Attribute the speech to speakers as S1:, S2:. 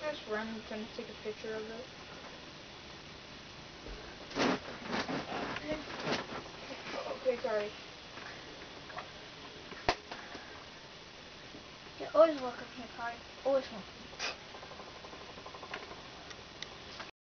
S1: just run and take a picture of it? Okay, sorry.
S2: You're always welcome here, Carl. Always welcome.